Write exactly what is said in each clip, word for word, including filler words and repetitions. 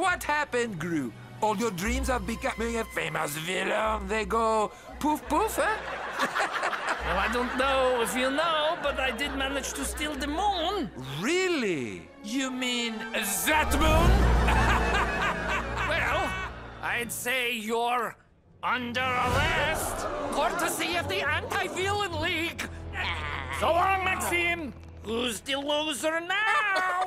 what happened, Gru? All your dreams of becoming a famous villain, they go poof poof, huh? Well, I don't know if you know, but I did manage to steal the moon. Really? You mean that moon? Well, I'd say you're under arrest, courtesy of the Anti-Villain League. So long, Maxime. Who's the loser now?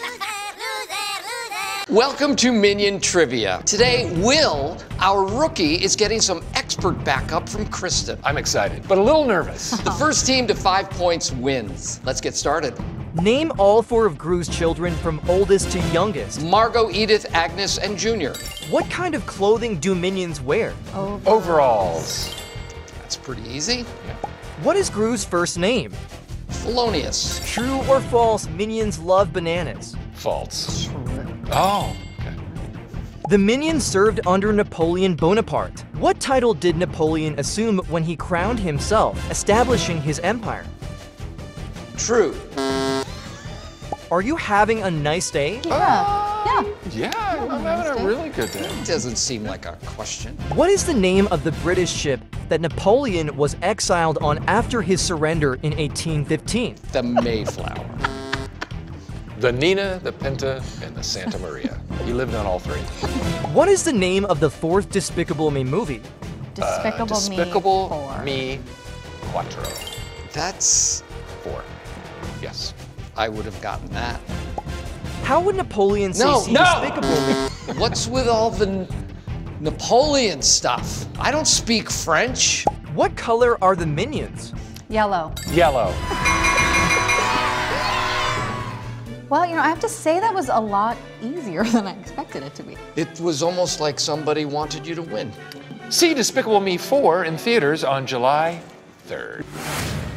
Welcome to Minion Trivia. Today, Will, our rookie, is getting some expert backup from Kristen. I'm excited, but a little nervous. The first team to five points wins. Let's get started. Name all four of Gru's children from oldest to youngest. Margot, Edith, Agnes, and Junior. What kind of clothing do minions wear? Overalls. That's pretty easy. What is Gru's first name? Felonious. True or false, minions love bananas? False. Oh, okay. The minions served under Napoleon Bonaparte. What title did Napoleon assume when he crowned himself, establishing his empire? True. Are you having a nice day? Yeah. Yeah. Yeah, I'm having a really good day. Doesn't seem like a question. What is the name of the British ship that Napoleon was exiled on after his surrender in eighteen fifteen? The Mayflower. The Nina, the Pinta, and the Santa Maria. He lived on all three. What is the name of the fourth Despicable Me movie? Despicable, Uh, Despicable Me four. Me Quattro. That's... Four. Yes. I would have gotten that. How would Napoleon say No, see no! Despicable Me? What's with all the N- Napoleon stuff? I don't speak French. What color are the minions? Yellow. Yellow. Well, you know, I have to say that was a lot easier than I expected it to be. It was almost like somebody wanted you to win. See Despicable Me four in theaters on July third.